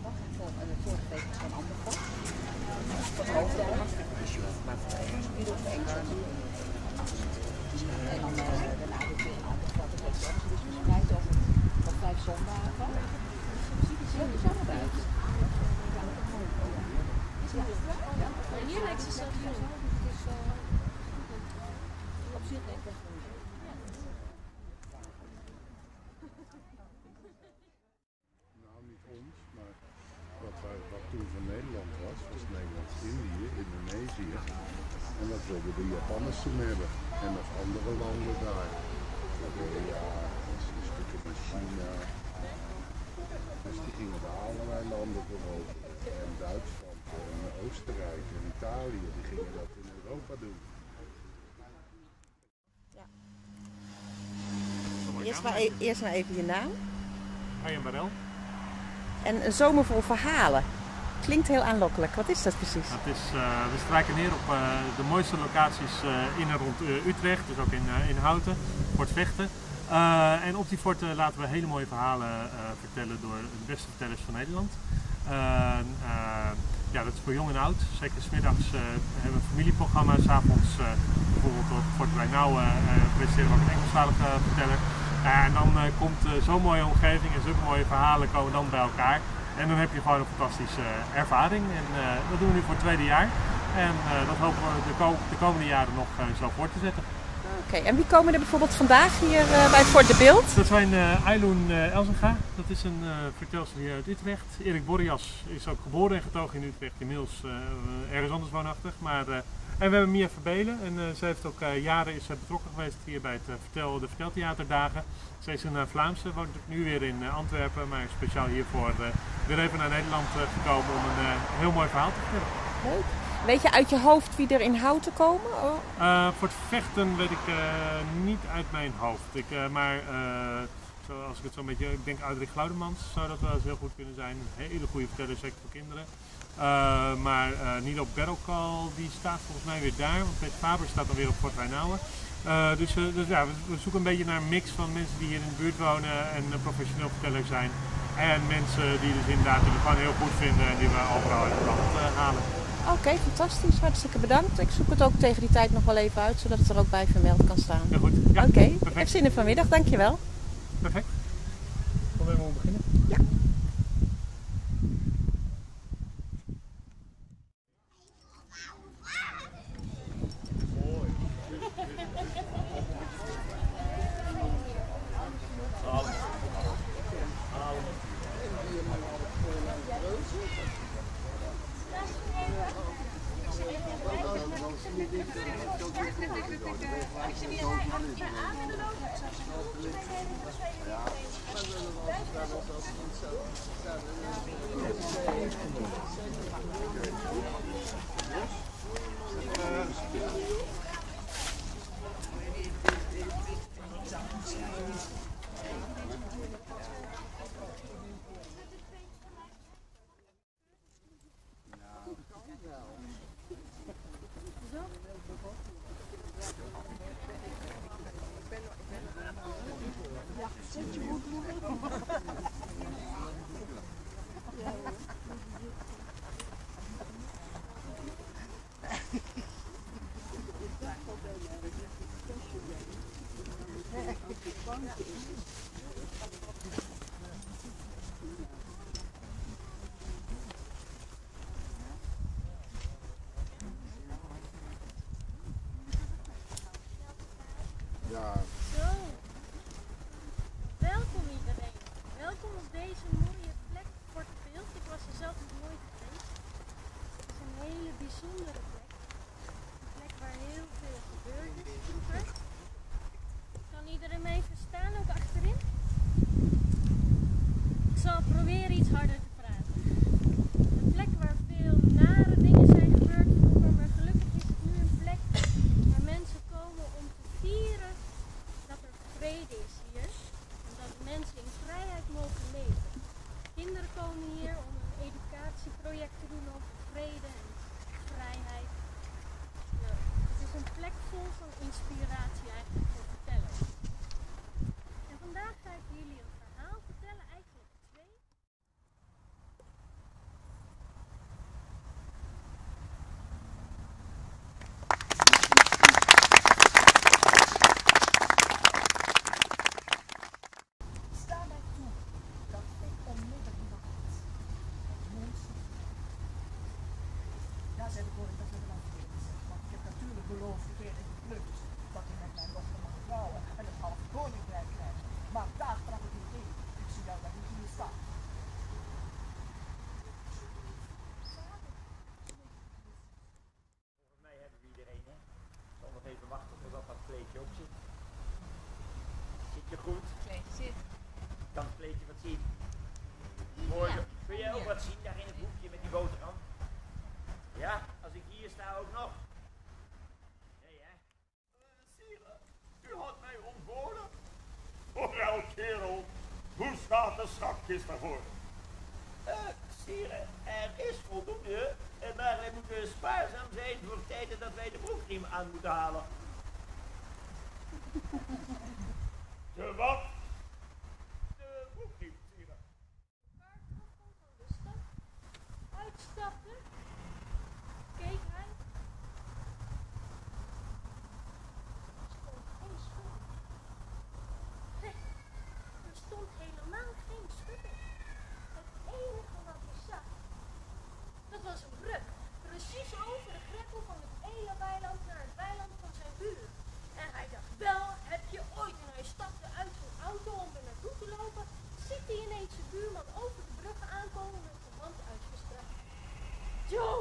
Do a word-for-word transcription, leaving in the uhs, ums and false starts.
vak en het vorige week was een ander vak. Voor het hoofdthema, dus je hoeft maar voor de Engels, die doet Engels. En dan uh, daarna doe ik weer een ander vak, dat is anders. Dus verspreid over wat vijf zondagen. Ja, die zijn eruit. Hier lijkt ze zelf zo. Op zich denk ik best wel. Nou, niet ons, maar wat, wij, wat toen van Nederland was, was Nederlands-Indië, Indonesië. En dat wilden de Japanners toen hebben. En nog andere landen daar. Korea, een stukje van China. Dus die gingen de allerlei landen veroveren. En Duitsland en Oostenrijk en Italië, die gingen dat in Europa doen. Ja. Eerst maar, e eerst maar even je naam. Arjen Barel. En een zomer vol verhalen. Klinkt heel aanlokkelijk. Wat is dat precies? Dat is, uh, we strijken neer op uh, de mooiste locaties uh, in en rond uh, Utrecht, dus ook in, uh, in Houten, Fort Vechten. Uh, en op die forten laten we hele mooie verhalen uh, vertellen door de beste vertellers van Nederland. Uh, uh, ja, dat is voor jong en oud. Zeker 's middags uh, hebben we een familieprogramma. 's Avonds uh, bijvoorbeeld op Fort Wijnauwen uh, presenteren we ook een Engelstalige uh, verteller. Uh, en dan uh, komt uh, zo'n mooie omgeving en zulke mooie verhalen komen dan bij elkaar. En dan heb je gewoon een fantastische uh, ervaring. En uh, dat doen we nu voor het tweede jaar. En uh, dat hopen we de, ko de komende jaren nog uh, zo voort te zetten. Oké, okay, en wie komen er bijvoorbeeld vandaag hier uh, bij Fort de Beeld? Dat zijn uh, Ayloen uh, Elzenga, dat is een uh, vertelster hier uit Utrecht. Erik Borjas is ook geboren en getogen in Utrecht, inmiddels uh, ergens anders woonachtig. Maar, uh, en we hebben Mia Verbelen en uh, ze heeft ook uh, jaren is betrokken geweest hier bij het, uh, vertel, de Verteltheaterdagen. Ze is een uh, Vlaamse, woont nu weer in uh, Antwerpen, maar speciaal hiervoor uh, weer even naar Nederland uh, gekomen om een uh, heel mooi verhaal te vertellen. Leuk. Weet je uit je hoofd wie er in Houten komen? Oh. Uh, voor het vechten weet ik uh, niet uit mijn hoofd. Ik, uh, maar uh, zo, als ik het zo'n beetje, ik denk Uitrik Glaudemans zou dat wel eens heel goed kunnen zijn. Een hele goede verteller, zeker voor kinderen. Uh, maar uh, Nilo Berrokal, die staat volgens mij weer daar, want Peter Faber staat dan weer op Fort Wijnauwen. Uh, dus uh, dus ja, we, we zoeken een beetje naar een mix van mensen die hier in de buurt wonen en uh, professioneel verteller zijn. En mensen die dus inderdaad die we gewoon heel goed vinden en die we overal uit de land uh, halen. Oké, okay, fantastisch. Hartstikke bedankt. Ik zoek het ook tegen die tijd nog wel even uit, zodat het er ook bij vermeld kan staan. Heel goed. Ja, Oké, okay. Ik heb zin in vanmiddag. Dankjewel. Perfect. Zullen we beginnen? Ja. Ja. Zo. Welkom iedereen. Welkom op deze mooie plek, Fort de Beeld. Ik was er zelf nog nooit geweest. Het is een hele bijzondere plek. Een plek waar heel veel gebeurd is vroeger. Kan iedereen me even staan, ook achterin? Ik zal proberen iets harder te praten. Een plek waar veel nare dingen zijn gebeurd vroeger, maar gelukkig is het nu een plek waar mensen komen om te vieren dat er vrede is hier en dat mensen in vrijheid mogen leven. Kinderen komen hier om een educatieproject te doen over vrede en vrijheid. Nou, het is een plek vol van inspiratie eigenlijk voor vertellers. En vandaag ga ik jullie een verhaal vertellen, eigenlijk twee. zei de koning, dat we het verkeerd gezegd. Want ik heb natuurlijk beloofd, degene geklukt, dat hij met mijn dochter mag trouwen en het halve koninkrijk krijgt. Maar daar trap ik niet in. Ik zie jou daar niet in staan. Volgens mij hebben we iedereen, hè. Ik zal nog even wachten totdat dat kleedje op zit. Zit je goed? Kleedje zit. Kan het kleedje wat zien? Mooi. Ja. Kun jij ook wat zien daar in het hoekje met die boterham? Ja, als ik hier sta ook nog. Nee, hè? Uh, Sire, u had mij ontboden. Oh, wel, kerel. Hoe staat de schatkist ervoor? Uh, Sire, er is voldoende, eh, maar wij moeten spaarzaam zijn voor tijden dat wij de broekriem aan moeten halen. De wat? De broekriem, Sire. Paard afkwam van de stad, uitstapte, keek hij. Er stond geen schutting. Nee, er stond helemaal geen schutting. Het enige wat hij zag, dat was een brug, precies over de greppel van het ene weiland naar het weiland van zijn buur. En hij dacht, wel, heb je ooit, en hij stapte uit zijn auto om er naartoe te lopen, ziet hij ineens zijn buurman over de brug aankomen met zijn hand uitgestrekt. Joe,